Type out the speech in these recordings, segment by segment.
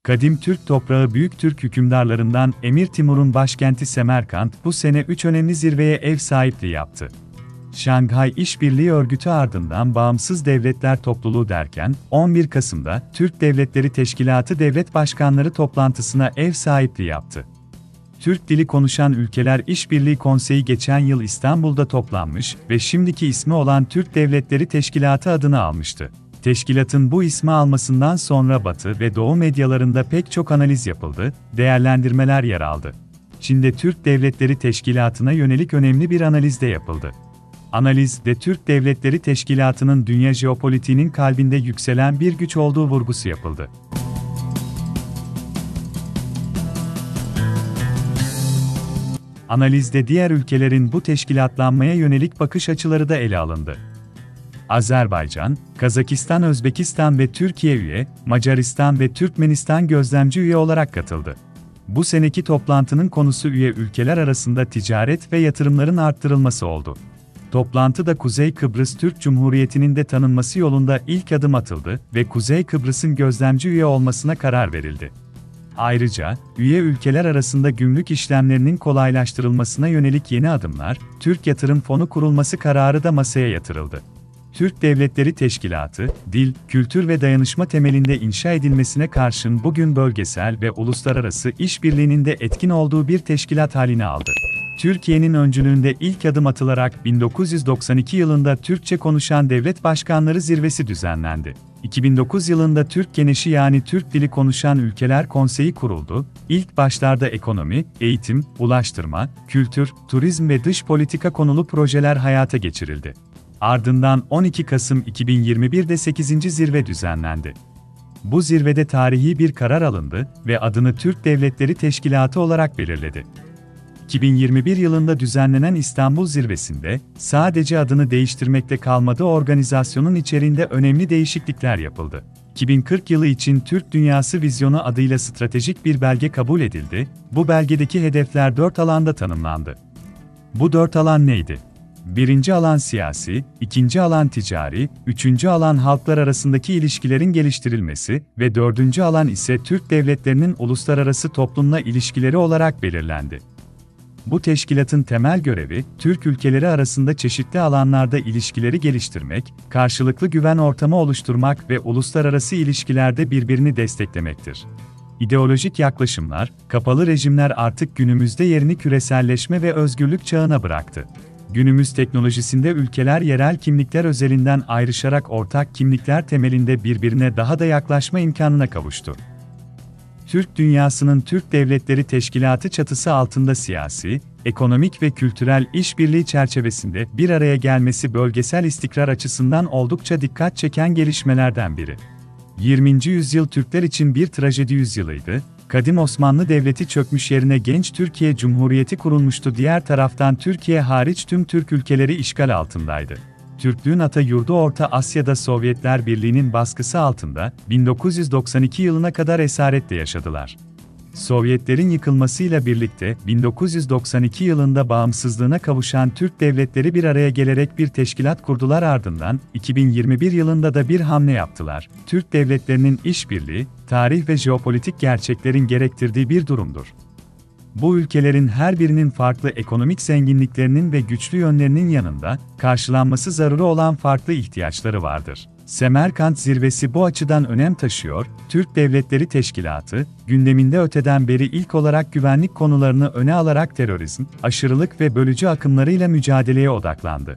Kadim Türk toprağı Büyük Türk hükümdarlarından Emir Timur'un başkenti Semerkant bu sene 3 önemli zirveye ev sahipliği yaptı. Şanghay İşbirliği Örgütü ardından Bağımsız Devletler Topluluğu derken, 11 Kasım'da Türk Devletleri Teşkilatı Devlet Başkanları toplantısına ev sahipliği yaptı. Türk dili konuşan ülkeler İşbirliği Konseyi geçen yıl İstanbul'da toplanmış ve şimdiki ismi olan Türk Devletleri Teşkilatı adını almıştı. Teşkilatın bu ismi almasından sonra Batı ve Doğu medyalarında pek çok analiz yapıldı, değerlendirmeler yer aldı. Çin'de Türk Devletleri Teşkilatı'na yönelik önemli bir analiz de yapıldı. Analizde Türk Devletleri Teşkilatı'nın dünya jeopolitiğinin kalbinde yükselen bir güç olduğu vurgusu yapıldı. Analizde diğer ülkelerin bu teşkilatlanmaya yönelik bakış açıları da ele alındı. Azerbaycan, Kazakistan, Özbekistan ve Türkiye üye, Macaristan ve Türkmenistan gözlemci üye olarak katıldı. Bu seneki toplantının konusu üye ülkeler arasında ticaret ve yatırımların arttırılması oldu. Toplantıda Kuzey Kıbrıs Türk Cumhuriyeti'nin de tanınması yolunda ilk adım atıldı ve Kuzey Kıbrıs'ın gözlemci üye olmasına karar verildi. Ayrıca, üye ülkeler arasında gümrük işlemlerinin kolaylaştırılmasına yönelik yeni adımlar, Türk Yatırım Fonu kurulması kararı da masaya yatırıldı. Türk Devletleri Teşkilatı, dil, kültür ve dayanışma temelinde inşa edilmesine karşın bugün bölgesel ve uluslararası işbirliğinin de etkin olduğu bir teşkilat haline aldı. Türkiye'nin öncülüğünde ilk adım atılarak 1992 yılında Türkçe konuşan devlet başkanları zirvesi düzenlendi. 2009 yılında Türk Geneşi yani Türk Dili Konuşan Ülkeler Konseyi kuruldu. İlk başlarda ekonomi, eğitim, ulaştırma, kültür, turizm ve dış politika konulu projeler hayata geçirildi. Ardından 12 Kasım 2021'de 8. zirve düzenlendi. Bu zirvede tarihi bir karar alındı ve adını Türk Devletleri Teşkilatı olarak belirledi. 2021 yılında düzenlenen İstanbul Zirvesi'nde sadece adını değiştirmekle kalmadı, organizasyonun içeriğinde önemli değişiklikler yapıldı. 2040 yılı için Türk Dünyası Vizyonu adıyla stratejik bir belge kabul edildi. Bu belgedeki hedefler 4 alanda tanımlandı. Bu 4 alan neydi? Birinci alan siyasi, ikinci alan ticari, üçüncü alan halklar arasındaki ilişkilerin geliştirilmesi ve dördüncü alan ise Türk devletlerinin uluslararası toplumla ilişkileri olarak belirlendi. Bu teşkilatın temel görevi, Türk ülkeleri arasında çeşitli alanlarda ilişkileri geliştirmek, karşılıklı güven ortamı oluşturmak ve uluslararası ilişkilerde birbirini desteklemektir. İdeolojik yaklaşımlar, kapalı rejimler artık günümüzde yerini küreselleşme ve özgürlük çağına bıraktı. Günümüz teknolojisinde ülkeler yerel kimlikler özelinden ayrışarak ortak kimlikler temelinde birbirine daha da yaklaşma imkanına kavuştu. Türk dünyasının Türk Devletleri Teşkilatı çatısı altında siyasi, ekonomik ve kültürel işbirliği çerçevesinde bir araya gelmesi bölgesel istikrar açısından oldukça dikkat çeken gelişmelerden biri. 20. yüzyıl Türkler için bir trajedi yüzyılıydı. Kadim Osmanlı Devleti çökmüş, yerine genç Türkiye Cumhuriyeti kurulmuştu. Diğer taraftan Türkiye hariç tüm Türk ülkeleri işgal altındaydı. Türklüğün ata yurdu Orta Asya'da Sovyetler Birliği'nin baskısı altında 1992 yılına kadar esaretle yaşadılar. Sovyetlerin yıkılmasıyla birlikte 1992 yılında bağımsızlığına kavuşan Türk devletleri bir araya gelerek bir teşkilat kurdular, ardından 2021 yılında da bir hamle yaptılar. Türk devletlerinin işbirliği, tarih ve jeopolitik gerçeklerin gerektirdiği bir durumdur. Bu ülkelerin her birinin farklı ekonomik zenginliklerinin ve güçlü yönlerinin yanında, karşılanması zaruri olan farklı ihtiyaçları vardır. Semerkant Zirvesi bu açıdan önem taşıyor. Türk Devletleri Teşkilatı, gündeminde öteden beri ilk olarak güvenlik konularını öne alarak terörizm, aşırılık ve bölücü akımlarıyla mücadeleye odaklandı.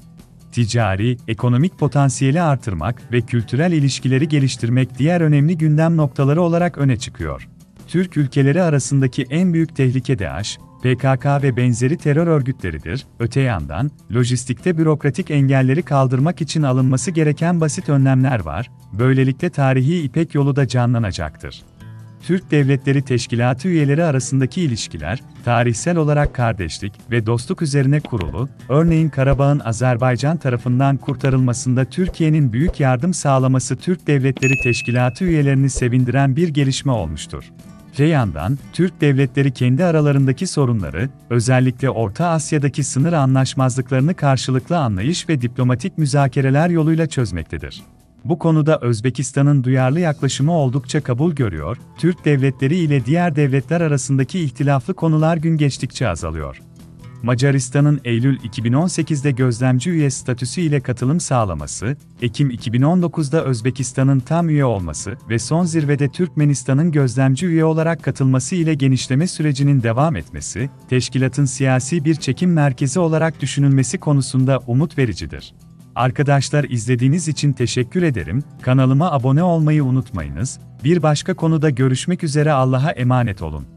Ticari, ekonomik potansiyeli artırmak ve kültürel ilişkileri geliştirmek diğer önemli gündem noktaları olarak öne çıkıyor. Türk ülkeleri arasındaki en büyük tehlike DAEŞ, PKK ve benzeri terör örgütleridir. Öte yandan, lojistikte bürokratik engelleri kaldırmak için alınması gereken basit önlemler var. Böylelikle tarihi İpek Yolu da canlanacaktır. Türk Devletleri Teşkilatı üyeleri arasındaki ilişkiler, tarihsel olarak kardeşlik ve dostluk üzerine kurulu. Örneğin Karabağ'ın Azerbaycan tarafından kurtarılmasında Türkiye'nin büyük yardım sağlaması Türk Devletleri Teşkilatı üyelerini sevindiren bir gelişme olmuştur. Öte yandan, Türk devletleri kendi aralarındaki sorunları, özellikle Orta Asya'daki sınır anlaşmazlıklarını karşılıklı anlayış ve diplomatik müzakereler yoluyla çözmektedir. Bu konuda Özbekistan'ın duyarlı yaklaşımı oldukça kabul görüyor, Türk devletleri ile diğer devletler arasındaki ihtilaflı konular gün geçtikçe azalıyor. Macaristan'ın Eylül 2018'de gözlemci üye statüsü ile katılım sağlaması, Ekim 2019'da Özbekistan'ın tam üye olması ve son zirvede Türkmenistan'ın gözlemci üye olarak katılması ile genişleme sürecinin devam etmesi, teşkilatın siyasi bir çekim merkezi olarak düşünülmesi konusunda umut vericidir. Arkadaşlar, izlediğiniz için teşekkür ederim. Kanalıma abone olmayı unutmayınız. Bir başka konuda görüşmek üzere, Allah'a emanet olun.